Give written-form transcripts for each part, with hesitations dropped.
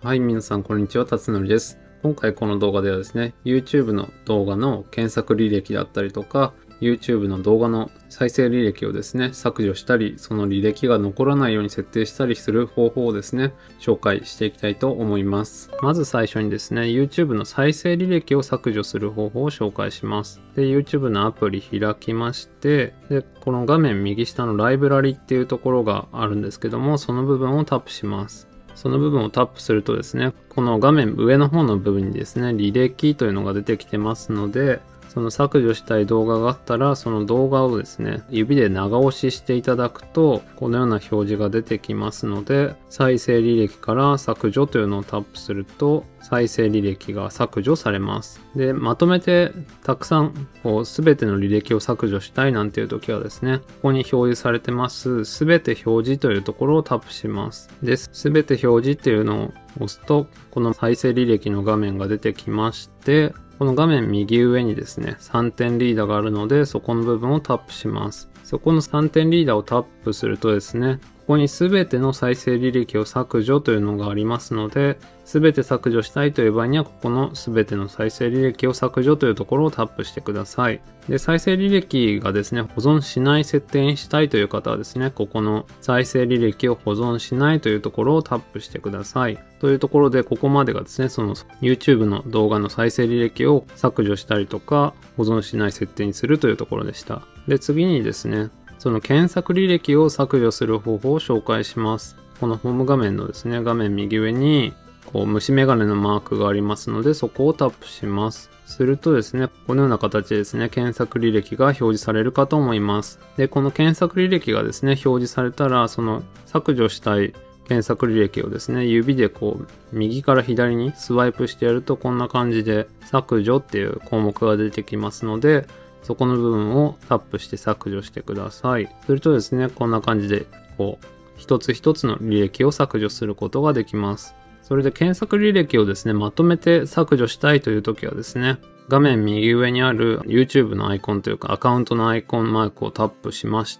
はい、皆さん、こんにちは。辰徳です。今回この動画ではですね、YouTube の動画の検索履歴だったりとか、YouTube の動画の再生履歴をですね、削除したり、その履歴が残らないように設定したりする方法をですね、紹介していきたいと思います。まず最初にですね、YouTube の再生履歴を削除する方法を紹介します。で、YouTube のアプリ開きまして、で、この画面右下のライブラリっていうところがあるんですけども、その部分をタップします。その部分をタップするとですね、この画面上の方の部分にですね、履歴というのが出てきてますので、その削除したい動画があったら、その動画をですね、指で長押ししていただくと、このような表示が出てきますので、再生履歴から削除というのをタップすると、再生履歴が削除されます。で、まとめてたくさん、全ての履歴を削除したいなんていう時はですね、ここに表示されてます、すべて表示というところをタップします。で、すべて表示っていうのを押すと、この再生履歴の画面が出てきまして、この画面右上にですね、3点リーダーがあるので、そこの部分をタップします。そこの3点リーダーをタップするとですね、ここに全ての再生履歴を削除というのがありますので、全て削除したいという場合には、ここの全ての再生履歴を削除というところをタップしてください。で、再生履歴がですね、保存しない設定にしたいという方はですね、ここの再生履歴を保存しないというところをタップしてください。というところで、ここまでがですね、その YouTube の動画の再生履歴を削除したりとか、保存しない設定にするというところでした。で、次にですね、その検索履歴を削除する方法を紹介します。このホーム画面のですね、画面右上に、虫眼鏡のマークがありますので、そこをタップします。するとですね、このような形でですね、検索履歴が表示されるかと思います。で、この検索履歴がですね、表示されたら、その削除したい検索履歴をですね、指で右から左にスワイプしてやると、こんな感じで削除っていう項目が出てきますので、そこの部分をタップして削除してください。するとですね、こんな感じで、一つ一つの履歴を削除することができます。それで検索履歴をですね、まとめて削除したいという時はですね、画面右上にある YouTube のアイコンというかアカウントのアイコンマークをタップしまして、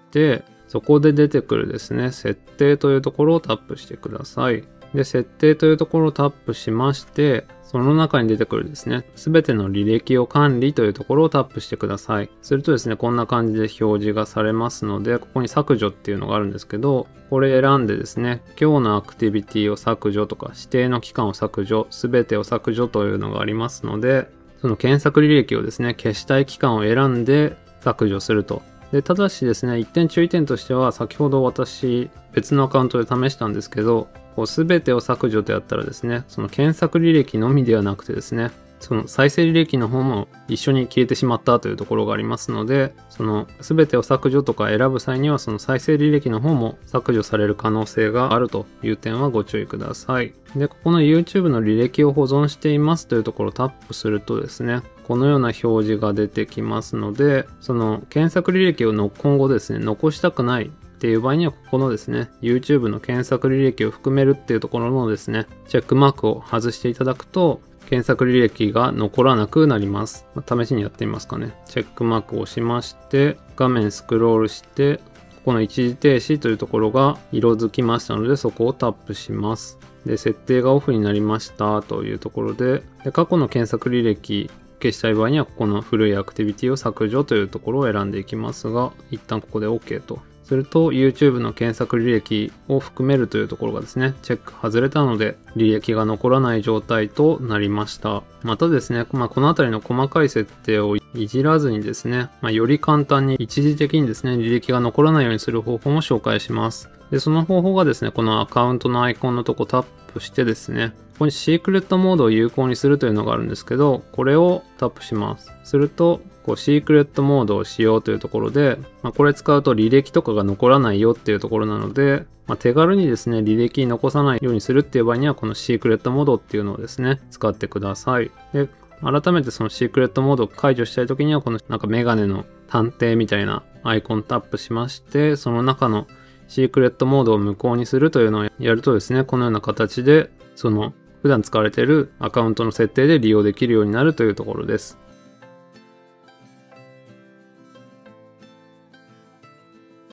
そこで出てくるですね、設定というところをタップしてください。で、設定というところをタップしまして、その中に出てくるですね、すべての履歴を管理というところをタップしてください。するとですね、こんな感じで表示がされますので、ここに削除っていうのがあるんですけど、これ選んでですね、今日のアクティビティを削除とか、指定の期間を削除、すべてを削除というのがありますので、その検索履歴をですね、消したい期間を選んで削除すると。で、ただしですね、一点注意点としては、先ほど私、別のアカウントで試したんですけど、すべてを削除とやったらですね、その検索履歴のみではなくてですね、その再生履歴の方も一緒に消えてしまったというところがありますので、その全てを削除とか選ぶ際には、その再生履歴の方も削除される可能性があるという点はご注意ください。で、ここの YouTube の履歴を保存していますというところをタップするとですね、このような表示が出てきますので、その検索履歴を今後ですね、残したくないっていう場合には、ここのですね、YouTube の検索履歴を含めるっていうところのですね、チェックマークを外していただくと、検索履歴が残らなくなります。試しにやってみますかね。チェックマークを押しまして、画面スクロールして、ここの一時停止というところが色づきましたので、そこをタップします。で、設定がオフになりましたというところで、過去の検索履歴、消したい場合には、ここの古いアクティビティを削除というところを選んでいきますが、一旦ここで OK と。すると YouTube の検索履歴を含めるというところがですね、チェック外れたので履歴が残らない状態となりました。またですね、この辺りの細かい設定をいじらずにですね、より簡単に一時的にですね、履歴が残らないようにする方法も紹介します。で、その方法がですね、このアカウントのアイコンのとこタップしてですね、ここにシークレットモードを有効にするというのがあるんですけど、これをタップします。すると、シークレットモードを使用というところで、これ使うと履歴とかが残らないよっていうところなので、手軽にですね、履歴残さないようにするっていう場合には、このシークレットモードっていうのをですね、使ってください。で、改めてそのシークレットモードを解除したいときには、このメガネの探偵みたいなアイコンタップしまして、その中のシークレットモードを無効にするというのをやるとですね、このような形で、普段使われているアカウントの設定で利用できるようになるというところです。